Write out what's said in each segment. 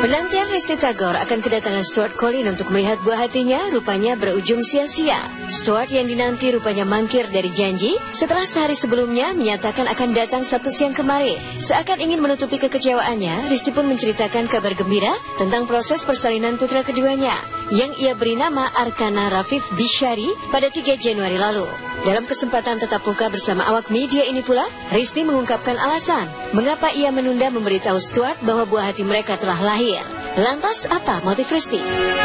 Penantian Risty Tagor akan kedatangan Stuart Collin untuk melihat buah hatinya rupanya berujung sia-sia. Stuart yang dinanti rupanya mangkir dari janji setelah sehari sebelumnya menyatakan akan datang Sabtu siang kemarin. Seakan ingin menutupi kekecewaannya, Risty pun menceritakan kabar gembira tentang proses persalinan putra keduanya yang ia beri nama Arkana Rafif Bishari pada 3 Januari lalu. Dalam kesempatan tatap muka bersama awak media ini pula, Risty mengungkapkan alasan mengapa ia menunda memberitahu Stuart bahwa buah hati mereka telah lahir. Lantas apa motif Risty?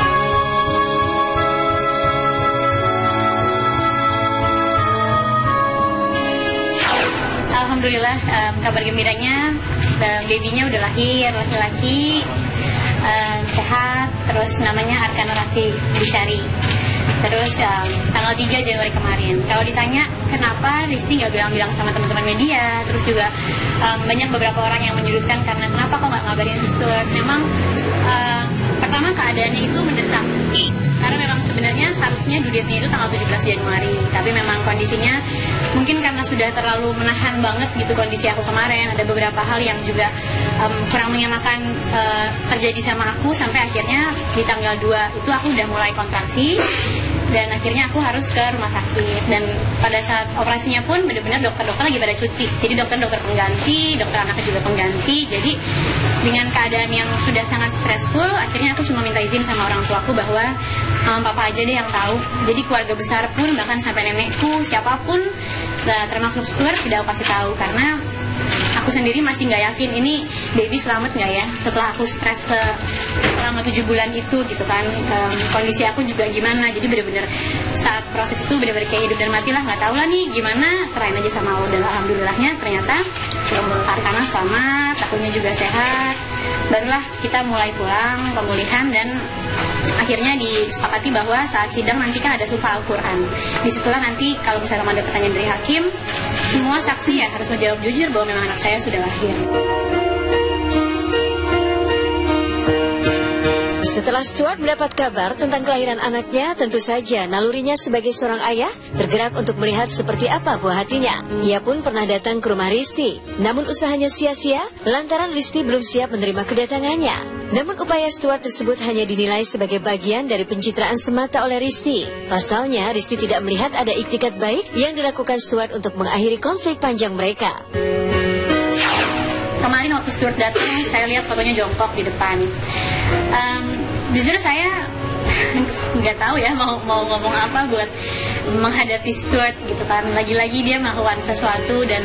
Alhamdulillah, kabar gembiranya babynya udah lahir, laki-laki, sehat, terus namanya Arkana Rafif Bishari. Terus tanggal 3 Januari kemarin. Kalau ditanya kenapa Risty nggak bilang-bilang sama teman-teman media, terus juga banyak beberapa orang yang menyudutkan karena kenapa kok nggak ngabarin Stuart. Memang pertama keadaannya itu mendesak, karena memang sebenarnya harusnya due date-nya itu tanggal 17 Januari. Tapi memang kondisinya mungkin karena sudah terlalu menahan banget gitu kondisi aku kemarin. Ada beberapa hal yang juga kurang mengenakan terjadi sama aku, sampai akhirnya di tanggal 2 itu aku udah mulai kontraksi. Dan akhirnya aku harus ke rumah sakit. Dan pada saat operasinya pun benar-benar dokter-dokter lagi pada cuti. Jadi dokter-dokter pengganti, dokter anaknya juga pengganti. Jadi dengan keadaan yang sudah sangat stressful, akhirnya aku cuma minta izin sama orang tuaku bahwa papa aja deh yang tahu. Jadi keluarga besar pun, bahkan sampai nenekku, siapapun, termasuk Stuart, tidak aku kasih tahu. Karena aku sendiri masih nggak yakin ini baby selamat nggak ya setelah aku stres selama 7 bulan itu gitu kan. Kondisi aku juga gimana, jadi bener-bener saat proses itu bener-bener kayak hidup dan mati lah, nggak tahu lah nih gimana, serahin aja sama Allah. Dan alhamdulillahnya ternyata Arkana selamat, akunya juga sehat. Barulah kita mulai pulang pemulihan dan akhirnya disepakati bahwa saat sidang nanti kan ada sumpah Al-Quran. Disitulah nanti kalau misalnya ada pertanyaan dari hakim, semua saksi ya harus menjawab jujur bahwa memang anak saya sudah lahir. Setelah Stuart mendapat kabar tentang kelahiran anaknya, tentu saja nalurinya sebagai seorang ayah tergerak untuk melihat seperti apa buah hatinya. Ia pun pernah datang ke rumah Risty, namun usahanya sia-sia lantaran Risty belum siap menerima kedatangannya. Namun upaya Stuart tersebut hanya dinilai sebagai bagian dari pencitraan semata oleh Risty. Pasalnya, Risty tidak melihat ada iktikat baik yang dilakukan Stuart untuk mengakhiri konflik panjang mereka. Kemarin waktu Stuart datang, saya lihat fotonya jongkok di depan. Jujur saya nggak tahu ya mau ngomong apa buat menghadapi Stuart gitu kan. Lagi-lagi dia melakukan sesuatu dan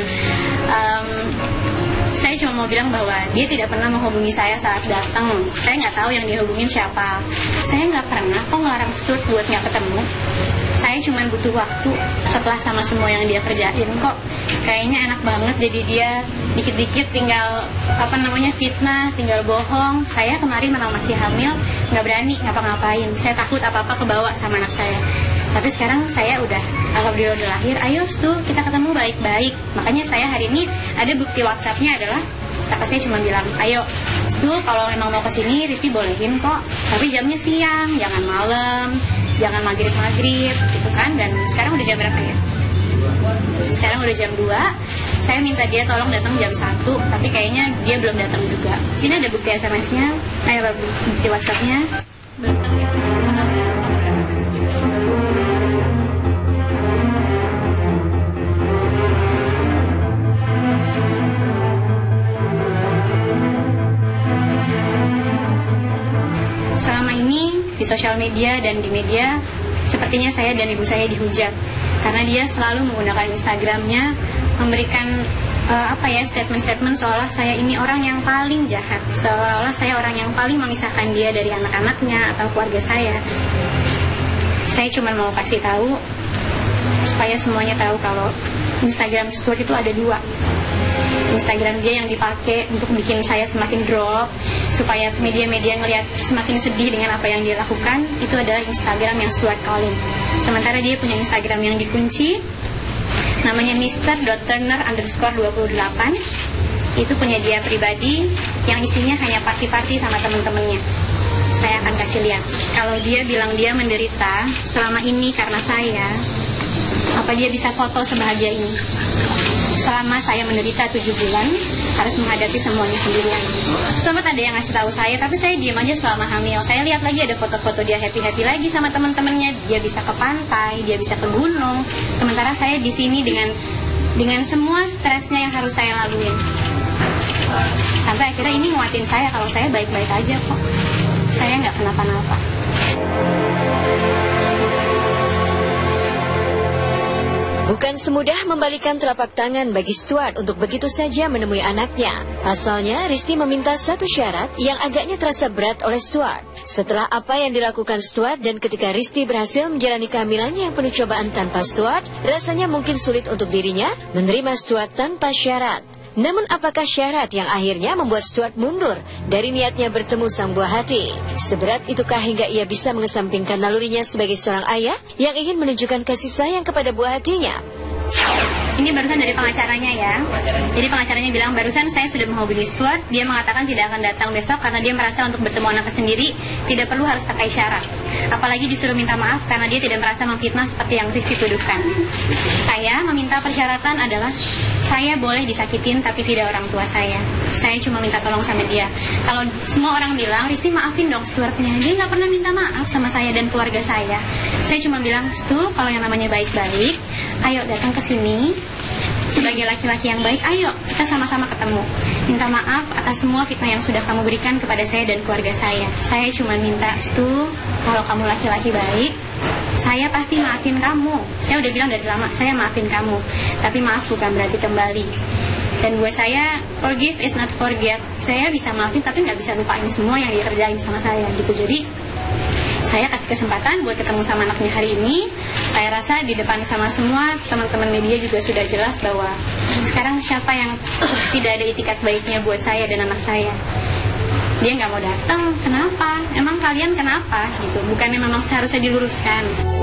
saya cuma mau bilang bahwa dia tidak pernah menghubungi saya saat datang. Saya nggak tahu yang dia hubungin siapa. Saya nggak pernah kok ngelarang Stuart buat nggak ketemu. Saya cuma butuh waktu setelah sama semua yang dia kerjain kok. Kayaknya enak banget jadi dia dikit-dikit tinggal fitnah, tinggal bohong. Saya kemarin memang masih hamil, nggak berani ngapa-ngapain. Saya takut apa-apa kebawa sama anak saya. Tapi sekarang saya udah, alhamdulillah udah lahir. Ayo Stu, kita ketemu baik-baik. Makanya saya hari ini ada bukti WhatsApp-nya adalah kakak saya cuma bilang, ayo Stu, kalau memang mau kesini Risty bolehin kok, tapi jamnya siang, jangan malam, jangan maghrib gitu kan. Dan sekarang udah jam berapa ya? Sekarang udah jam 2. Saya minta dia tolong datang jam 1, tapi kayaknya dia belum datang juga. Sini ada bukti SMS-nya, bukti WhatsApp-nya. Selama ini di sosial media dan di media, sepertinya saya dan ibu saya dihujat karena dia selalu menggunakan Instagramnya memberikan statement-statement seolah saya ini orang yang paling jahat, seolah saya orang yang paling memisahkan dia dari anak-anaknya atau keluarga saya. Saya cuma mau kasih tahu supaya semuanya tahu kalau Instagram Stuart itu ada 2. Instagram dia yang dipakai untuk bikin saya semakin drop, supaya media-media ngelihat semakin sedih dengan apa yang dia lakukan. Itu adalah Instagram yang Stuart Collin. Sementara dia punya Instagram yang dikunci, namanya Mr.Turner_28. Itu punya dia pribadi, yang isinya hanya party-party sama teman-temannya. Saya akan kasih lihat. Kalau dia bilang dia menderita selama ini karena saya, Apa dia bisa foto sebahagia ini? Selama saya menderita 7 bulan, harus menghadapi semuanya sendirian. Sempat ada yang ngasih tahu saya, tapi saya diam aja selama hamil. Saya lihat lagi ada foto-foto dia happy-happy lagi sama teman-temannya. Dia bisa ke pantai, dia bisa ke gunung. Sementara saya di sini dengan semua stresnya yang harus saya laluin. Sampai akhirnya ini nguatin saya kalau saya baik-baik aja kok. Saya nggak kenapa-napa. Bukan semudah membalikan telapak tangan bagi Stuart untuk begitu saja menemui anaknya. Pasalnya, Risti meminta satu syarat yang agaknya terasa berat oleh Stuart. Setelah apa yang dilakukan Stuart dan ketika Risti berhasil menjalani kehamilannya yang penuh cobaan tanpa Stuart, rasanya mungkin sulit untuk dirinya menerima Stuart tanpa syarat. Namun apakah syarat yang akhirnya membuat Stuart mundur dari niatnya bertemu sang buah hati? Seberat itukah hingga ia bisa mengesampingkan nalurinya sebagai seorang ayah yang ingin menunjukkan kasih sayang kepada buah hatinya? Ini barusan dari pengacaranya ya. Jadi pengacaranya bilang barusan saya sudah menghubungi Stuart. Dia mengatakan tidak akan datang besok karena dia merasa untuk bertemu anaknya sendiri tidak perlu harus pakai syarat. Apalagi disuruh minta maaf karena dia tidak merasa memfitnah seperti yang Risti tuduhkan. Saya meminta persyaratan adalah saya boleh disakitin tapi tidak orang tua saya. Saya cuma minta tolong sama dia. Kalau semua orang bilang, Risti maafin dong Stuartnya. Dia nggak pernah minta maaf sama saya dan keluarga saya. Saya cuma bilang, Stu, kalau yang namanya baik-baik, ayo datang ke sini. Sebagai laki-laki yang baik, ayo kita sama-sama ketemu. Minta maaf atas semua fitnah yang sudah kamu berikan kepada saya dan keluarga saya. Saya cuma minta, Stu, kalau kamu laki-laki baik, saya pasti maafin kamu. Saya udah bilang dari lama, saya maafin kamu. Tapi maaf bukan berarti kembali. Dan buat saya, forgive is not forget. Saya bisa maafin tapi nggak bisa lupain semua yang dia kerjain sama saya gitu. Jadi saya kasih kesempatan buat ketemu sama anaknya hari ini. Saya rasa di depan sama semua teman-teman media juga sudah jelas bahwa sekarang siapa yang tidak ada itikat baiknya buat saya dan anak saya. Dia nggak mau datang, kenapa? Emang kalian kenapa? Gitu. Bukannya memang seharusnya diluruskan.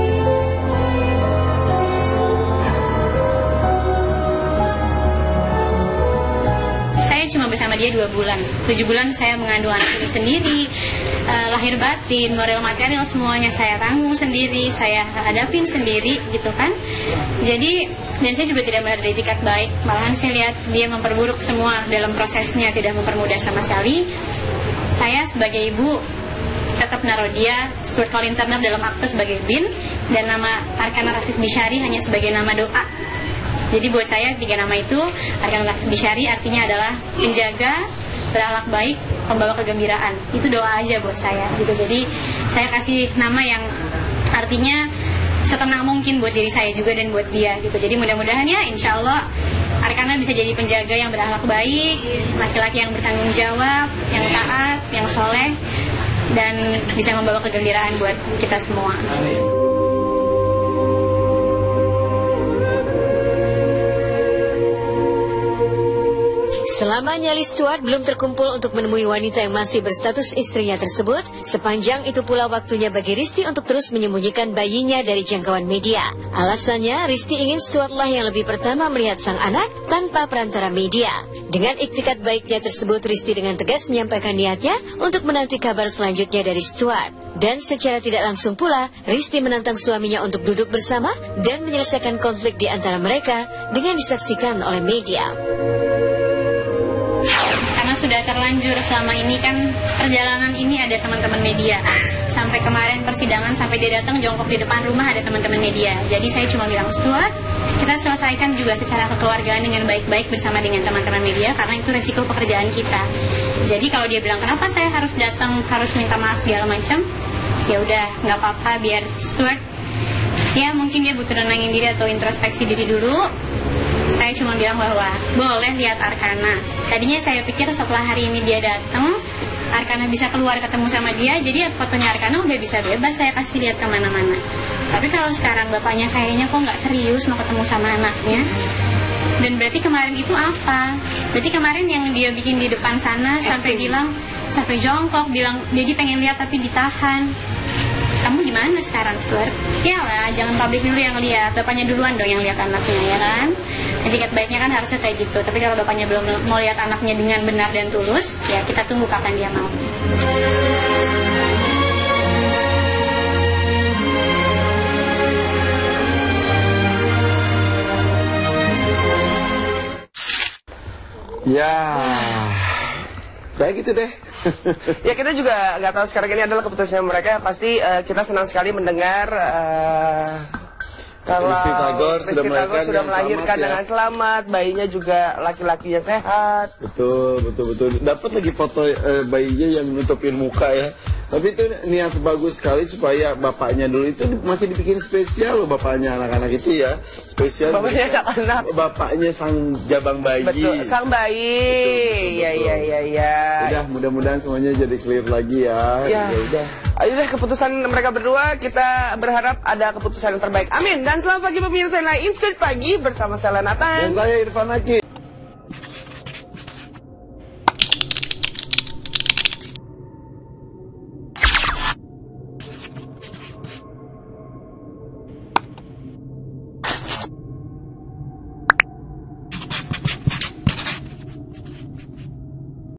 Saya cuma bersama dia 2 bulan. 7 bulan saya mengandung anak ini sendiri, lahir batin, moral material semuanya saya tanggung sendiri, saya hadapin sendiri gitu kan. Jadi dan saya juga tidak melihat itikat baik, malahan saya lihat dia memperburuk semua dalam prosesnya, tidak mempermudah sama sekali. Saya sebagai ibu tetap naruh dia Stuart Colin Turner dalam akte sebagai bin, dan nama Arkana Rafiq Bishari hanya sebagai nama doa. Jadi buat saya 3 nama itu, Arkana Rafiq Bishari artinya adalah penjaga, berakhlak baik, pembawa kegembiraan. Itu doa aja buat saya gitu. Jadi saya kasih nama yang artinya setenang mungkin buat diri saya juga dan buat dia gitu. Jadi mudah-mudahan ya insya Allah Arkana bisa jadi penjaga yang berakhlak baik, laki-laki yang bertanggung jawab, yang taat, yang soleh, dan bisa membawa kegembiraan buat kita semua. Selama nyali Stuart belum terkumpul untuk menemui wanita yang masih berstatus istrinya tersebut, sepanjang itu pula waktunya bagi Risti untuk terus menyembunyikan bayinya dari jangkauan media. Alasannya, Risti ingin Stuart lah yang lebih pertama melihat sang anak tanpa perantara media. Dengan iktikat baiknya tersebut, Risti dengan tegas menyampaikan niatnya untuk menanti kabar selanjutnya dari Stuart. Dan secara tidak langsung pula, Risti menantang suaminya untuk duduk bersama dan menyelesaikan konflik di antara mereka dengan disaksikan oleh media. Karena sudah terlanjur selama ini kan perjalanan ini ada teman-teman media. Sampai kemarin persidangan, sampai dia datang jongkok di depan rumah ada teman-teman media. Jadi saya cuma bilang, Stuart, kita selesaikan juga secara kekeluargaan dengan baik-baik bersama dengan teman-teman media, karena itu resiko pekerjaan kita. Jadi kalau dia bilang kenapa saya harus datang, harus minta maaf segala macam, ya udah nggak apa-apa, biar Stuart ya mungkin dia butuh nenangin diri atau introspeksi diri dulu. Saya cuma bilang bahwa boleh lihat Arkana. Tadinya saya pikir setelah hari ini dia datang, Arkana bisa keluar ketemu sama dia, jadi fotonya Arkana udah bisa bebas saya kasih lihat kemana-mana. Tapi kalau sekarang bapaknya kayaknya kok nggak serius mau ketemu sama anaknya. Dan berarti kemarin itu apa? Berarti kemarin yang dia bikin di depan sana sampai bilang, sampai jongkok bilang jadi pengen lihat tapi ditahan. Kamu gimana sekarang, Stuart? Ya lah, jangan publik dulu yang lihat, bapaknya duluan dong yang lihat anaknya, ya kan? Etiket baiknya kan harusnya kayak gitu. Tapi kalau bapaknya belum mau lihat anaknya dengan benar dan tulus, ya kita tunggu kapan dia mau. Ya, kayak gitu deh. Ya kita juga nggak tahu sekarang ini adalah keputusan mereka. Pasti kita senang sekali mendengar kalau Rizky Tagor sudah melahirkan dengan selamat, bayinya juga laki-lakinya sehat. Betul. Dapat lagi foto bayinya yang nutupin muka ya. Tapi itu niat bagus sekali supaya bapaknya dulu itu masih dibikin spesial loh, bapaknya anak-anak itu ya. Spesial. Bapaknya anak-anak. Bapaknya sang jabang bayi. Betul, sang bayi. Betul. Ya. Udah, mudah-mudahan semuanya jadi clear lagi ya. Ya. Udah. Ayo deh, keputusan mereka berdua, kita berharap ada keputusan yang terbaik. Amin. Dan selamat pagi pemirsa, Insert Pagi bersama saya Lenatan. Dan saya Irfan Hakim.